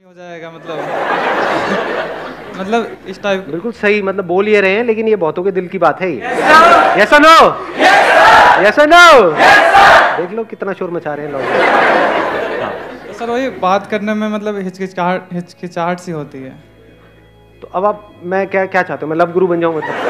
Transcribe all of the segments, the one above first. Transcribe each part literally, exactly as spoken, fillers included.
हो जाएगा मतलब मतलब इस टाइप। बिल्कुल सही, मतलब बोल ये रहे हैं, लेकिन ये बहुतों के दिल की बात है ये। यस और नो? यस और नो? देख लो कितना शोर मचा रहे हैं लोग। हाँ। तो सर वही बात करने में मतलब हिचकिचाहट हिचकिचाहट सी होती है। तो अब आप, मैं क्या क्या चाहते हो, मैं लव गुरु बन जाऊं मतलब?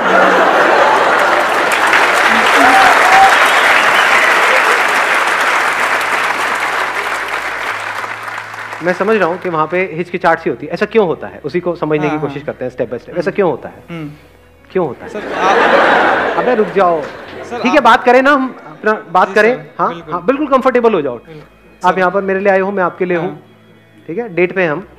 मैं समझ रहा हूँ कि वहाँ पे हिचकिचाहट सी होती है, ऐसा क्यों होता है उसी को समझने हाँ, की कोशिश हाँ। करते हैं स्टेप बाय स्टेप। ऐसा क्यों होता है? क्यों होता है? सर आप अबे रुक जाओ, सर ठीक है, बात करें ना, हम अपना बात जी करें। सर, हाँ बिल्कुल। हाँ बिल्कुल कंफर्टेबल हो जाओ। आप यहाँ पर मेरे लिए आए हो, मैं आपके लिए हाँ। हूँ, ठीक है, डेट पे हम।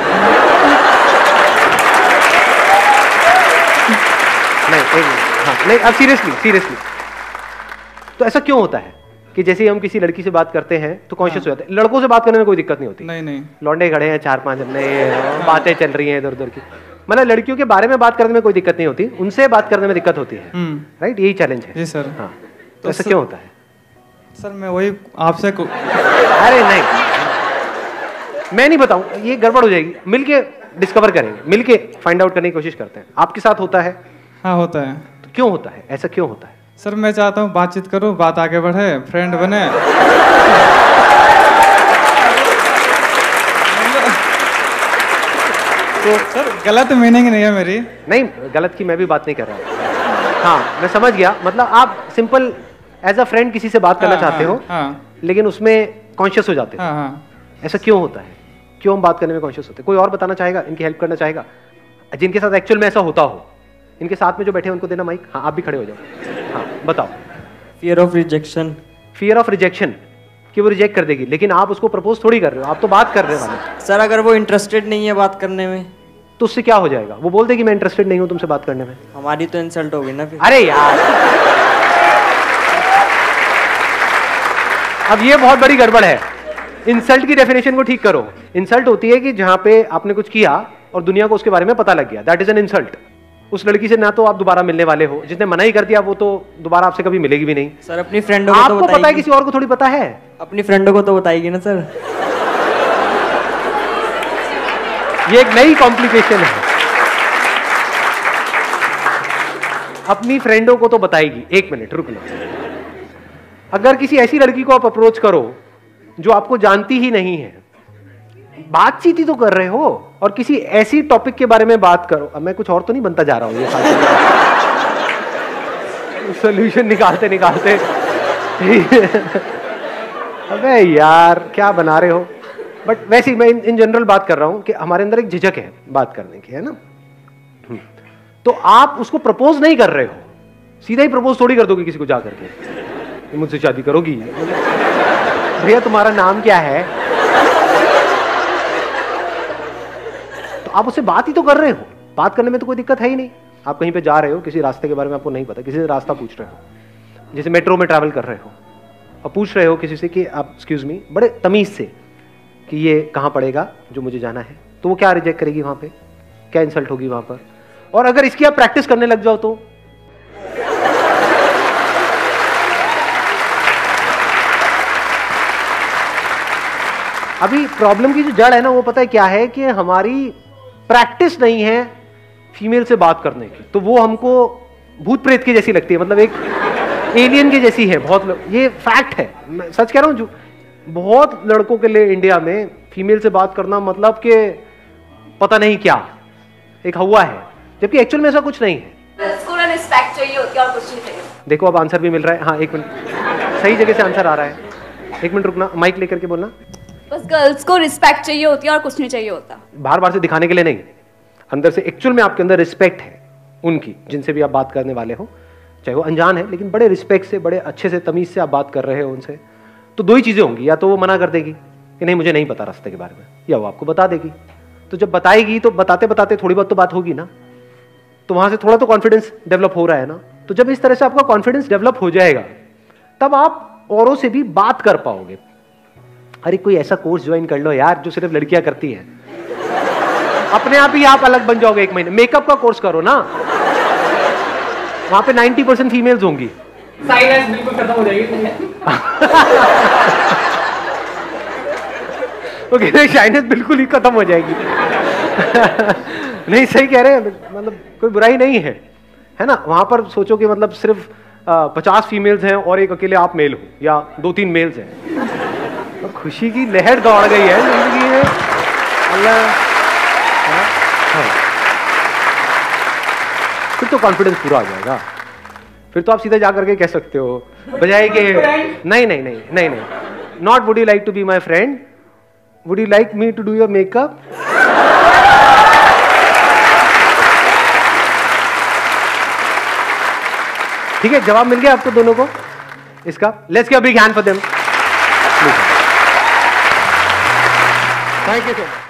नहीं एक मिनट, हाँ नहीं अब सीरियसली सीरियसली, तो ऐसा क्यों होता है कि जैसे ही हम किसी लड़की से बात करते हैं तो कॉन्शियस हो जाते हैं? लड़कों से बात करने में कोई दिक्कत नहीं होती। नहीं नहीं लौंडे खड़े हैं चार पांच, हमने बातें चल रही हैं इधर उधर की, मतलब लड़कियों के बारे में बात करने में कोई दिक्कत नहीं होती, उनसे बात करने में दिक्कत होती है। राइट, यही चैलेंज है। जी सर। हाँ, तो तो ऐसा सर- क्यों होता है? सर मैं वही आपसे को... अरे नहीं, मैं नहीं बताऊं, ये गड़बड़ हो जाएगी, मिलके डिस्कवर करेंगे, मिलके फाइंड आउट करने की कोशिश करते हैं। आपके साथ होता है? हाँ होता है। तो क्यों होता है, ऐसा क्यों होता है? सर मैं चाहता हूँ बातचीत करूँ, बात आगे बढ़े, फ्रेंड बने। तो सर गलत मीनिंग नहीं है मेरी। नहीं, गलत की मैं भी बात नहीं कर रहा हूँ। हाँ मैं समझ गया, मतलब आप सिंपल एज अ फ्रेंड किसी से बात करना हाँ, चाहते हाँ, हो, हाँ लेकिन उसमें कॉन्शियस हो जाते हो। हाँ हाँ। ऐसा क्यों होता है? क्यों हम बात करने में कॉन्शियस होते हैं? कोई और बताना चाहेगा, इनकी हेल्प करना चाहेगा, जिनके साथ एक्चुअल में ऐसा होता हो? इनके साथ में जो बैठे हैं उनको देना माइक। हाँ आप भी खड़े हो जाओ। हाँ बताओ। Fear of rejection. Fear of rejection, कि वो रिजेक्ट कर देगी, लेकिन आप उसको प्रपोज थोड़ी कर रहे हो, आप तो बात कर रहे वाले। सर अगर वो इंटरेस्टेड नहीं है बात करने में तो उससे क्या हो जाएगा? वो बोल देगी मैं इंटरेस्टेड नहीं हूं तुमसे बात करने में। हमारी तो इंसल्ट होगी ना फिर। अरे यार, अब ये बहुत बड़ी गड़बड़ है। इंसल्ट की डेफिनेशन को ठीक करो। इंसल्ट होती है कि जहां पे आपने कुछ किया और दुनिया को उसके बारे में पता लग गया, दैट इज एन इंसल्ट। उस लड़की से ना तो आप दोबारा मिलने वाले हो, जिसने मना ही कर दिया वो तो दोबारा आपसे कभी मिलेगी भी नहीं। सर अपनी फ्रेंडों को तो आपको पता है, बताएगी। किसी और को थोड़ी पता है। अपनी फ्रेंडों को तो बताएगी ना सर। ये एक नई कॉम्प्लिकेशन है। अपनी फ्रेंडों को तो बताएगी। एक मिनट रुक लो। अगर किसी ऐसी लड़की को आप अप्रोच करो जो आपको जानती ही नहीं है, बातचीत ही तो कर रहे हो, और किसी ऐसी टॉपिक के बारे में बात करो। अब मैं कुछ और तो नहीं बनता जा रहा हूं ये सोल्यूशन निकालते निकालते। अबे यार क्या बना रहे हो। बट वैसे ही मैं इन जनरल बात कर रहा हूं कि हमारे अंदर एक झिझक है बात करने की, है ना। तो आप उसको प्रपोज नहीं कर रहे हो, सीधा ही प्रपोज थोड़ी कर दोगे किसी को जाकर के, मुझसे शादी करोगी? भैया तुम्हारा नाम क्या है? तो आप उससे बात ही तो कर रहे हो। बात करने में तो कोई दिक्कत है ही नहीं। आप कहीं पे जा रहे हो, किसी रास्ते के बारे में आपको नहीं पता, किसी से रास्ता पूछ रहे हो, जैसे मेट्रो में ट्रैवल कर रहे हो, और पूछ रहे हो किसी से कि आप एक्सक्यूज मी, बड़े तमीज से, कि ये कहाँ पड़ेगा जो मुझे जाना है। तो वो क्या रिजेक्ट करेगी वहां पे? क्या इंसल्ट होगी वहां पर? और अगर इसकी आप प्रैक्टिस करने लग जाओ तो अभी प्रॉब्लम की जो जड़ है ना, वो पता है क्या है, कि हमारी प्रैक्टिस नहीं है फीमेल से बात करने की। तो वो हमको भूत प्रेत की जैसी लगती है, मतलब एक एलियन की जैसी है। बहुत लोग, ये फैक्ट है, मैं सच कह रहा हूं। जो बहुत लड़कों के लिए इंडिया में फीमेल से बात करना मतलब कि पता नहीं क्या, एक हवा है, जबकि एक्चुअल में ऐसा कुछ नहीं है। उसको ना रिस्पेक्ट चाहिए होती है और कुछ नहीं चाहिए। देखो अब आंसर भी मिल रहा है। हाँ एक मिनट, सही जगह से आंसर आ रहा है। एक मिनट रुकना, माइक लेकर के बोलना। बस गर्ल्स को रिस्पेक्ट चाहिए होती है और कुछ नहीं चाहिए होता। बाहर बाहर से दिखाने के लिए नहीं, अंदर से एक्चुअल में आपके अंदर रिस्पेक्ट है उनकी, जिनसे भी आप बात करने वाले हो, चाहे वो अनजान है, लेकिन बड़े रिस्पेक्ट से, बड़े अच्छे से, तमीज से आप बात कर रहे हो उनसे। तो दो ही चीजें होंगी, या तो वो मना कर देगी कि नहीं मुझे नहीं पता रास्ते के बारे में, या वो आपको बता देगी। तो जब बताएगी तो बताते बताते थोड़ी बहुत तो बात होगी ना, तो वहां से थोड़ा तो कॉन्फिडेंस डेवलप हो रहा है ना। तो जब इस तरह से आपका कॉन्फिडेंस डेवलप हो जाएगा, तब आप औरों से भी बात कर पाओगे। अरे कोई ऐसा कोर्स ज्वाइन कर लो यार जो सिर्फ लड़कियां करती हैं, अपने आप ही आप अलग बन जाओगे। एक महीने मेकअप का कोर्स करो ना, वहां पे नाइंटी परसेंट फीमेल्स होंगी। साइलेंस बिल्कुल खत्म हो जाएगी। वो कह रहे शाइनेस बिल्कुल ही खत्म हो जाएगी। नहीं सही कह रहे हैं, मतलब कोई बुराई नहीं है, है ना। वहां पर सोचो कि मतलब सिर्फ पचास फीमेल्स हैं और एक अकेले आप मेल हो, या दो तीन मेल्स हैं, तो खुशी की लहर दौड़ गई है जिंदगी में। अल्लाह, हाँ। फिर तो कॉन्फिडेंस पूरा हो जाएगा, फिर तो आप सीधा जा करके कह सकते हो बजाय के नहीं नहीं नहीं नहीं नहीं not would you like to be my friend, would you like me to do your makeup. ठीक है, जवाब मिल गया आपको दोनों को इसका। Let's give a big hand for them. Thank you so much.